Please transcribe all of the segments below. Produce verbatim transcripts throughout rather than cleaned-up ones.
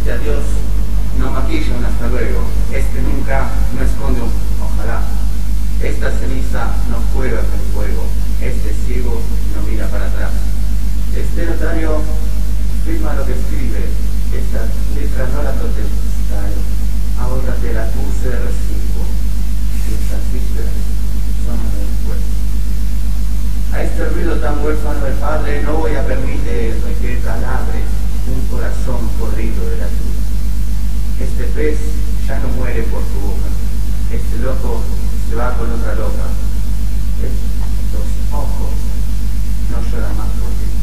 Este adiós no maquilla un hasta luego, este nunca no esconde un ojalá. Esta ceniza no juega con fuego, este ciego no mira para atrás. Este notario firma lo que escribe, esta letra no la protestaré, ahora te la puse de recibo, y estas vísperas son después. A este ruido tan huérfano de padre no voy a permitir que talabre un corazón podrido de la tuya. Este pez ya no muere por tu boca, este loco se va con otra loca, estos ojos no lloran más por ti.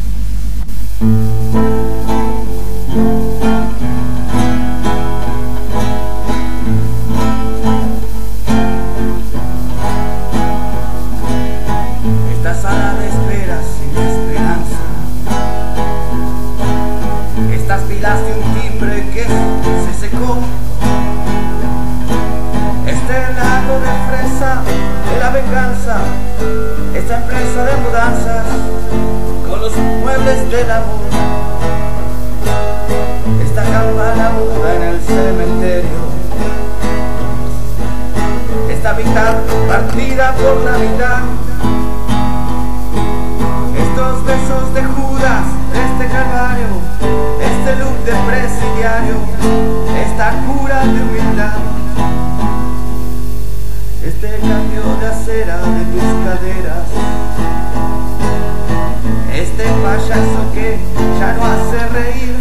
Esta sala de espera sin esperanza, estas pilas de un timbre que se secó, este lago de fresa de la venganza, esta empresa de mudanzas con los muebles del amor, esta campana muda en el cementerio, esta mitad partida por la mitad, estos besos de Judas, este calvario, este look de presidiario, esta cura de humildad, este cambio de acera de tus caderas, este payaso que ya no hace reír,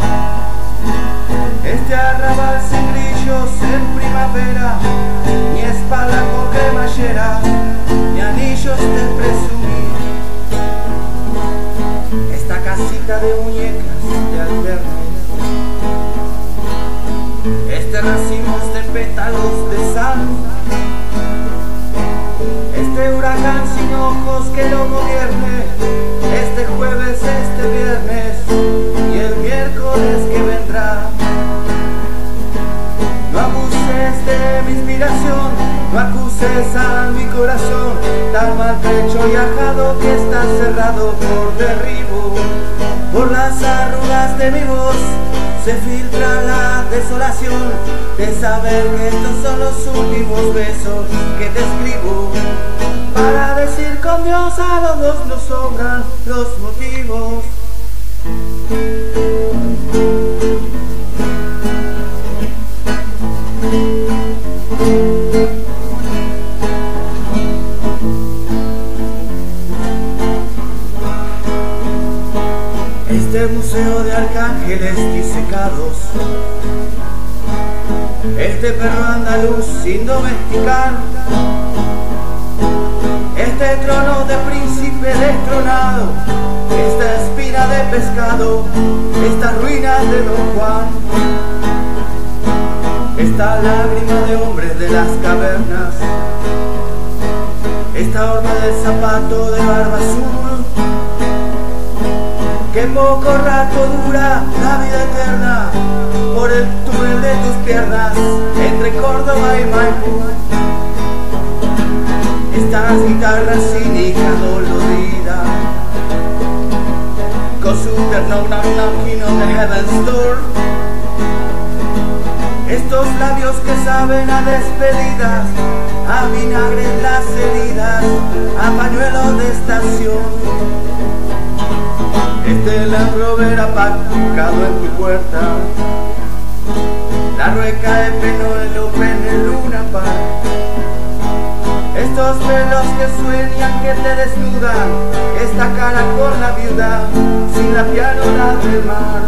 este arrabal sin grillos en primavera, ni espalda con cremallera, ni anillos de presumir, esta casita de muñecas de albernes, este racimos de pétalos de sal, este huracán sin ojos que lo gobierne, este jueves, este viernes y el miércoles que vendrá. No abuses de mi inspiración, no acuses a mi corazón, tan maltrecho y ajado que está cerrado por derribo. Por las arrugas de mi voz se filtra la desolación de saber que estos son los últimos besos que te escribo. Para decir con Dios a los dos nos sobran los motivos. Este museo de arcángeles disecados, este perro andaluz sin domesticar, este trono de príncipe destronado, esta espina de pescado, estas ruinas de Don Juan, esta lágrima de hombres de las cavernas, esta horma del zapato de barba azul, que poco rato dura la vida eterna, por el túnel de tus piernas, entre Córdoba y Maipú. Estas guitarras cínica dolorida, con su terno knocking on the heaven's door, estos labios que saben a despedidas, a vinagre en las heridas, a pañuelo de estación. Este Land Rover aparcado en tu puerta, la rueca de Penélope en el Luna Park, estos pelos que sueñan que te desnudan, esta cara con la viuda, sin la pianola del mar.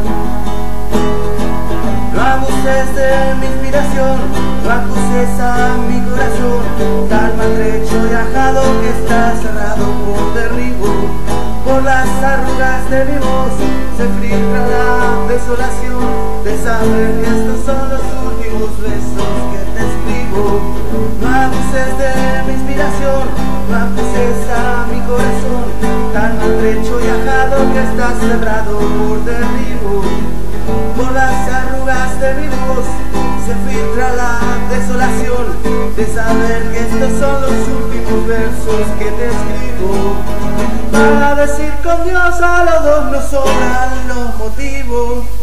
No abuses de mi inspiración, no acuses a mi corazón, tan maltrecho y ajado que está cerrado por derribo. Por las arrugas de mi voz se filtra la desolación de saber que estos son los últimos besos que te escribo. No abuses de mi inspiración, no acuses a mi corazón, tan maltrecho y ajado que está cerrado por derribo. Por las arrugas de mi voz se filtra la desolación de saber que estos son los últimos versos que te escribo. Para decir con Dios a los dos nos sobran los motivos.